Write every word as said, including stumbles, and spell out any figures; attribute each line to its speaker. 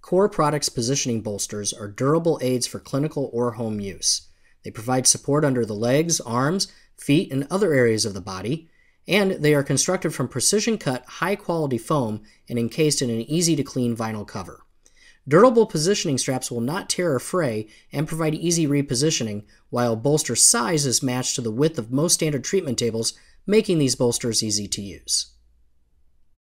Speaker 1: Core Products positioning bolsters are durable aids for clinical or home use. They provide support under the legs, arms, feet, and other areas of the body, and they are constructed from precision-cut, high-quality foam and encased in an easy-to-clean vinyl cover. Durable positioning straps will not tear or fray and provide easy repositioning, while bolster size is matched to the width of most standard treatment tables, making these bolsters easy to use.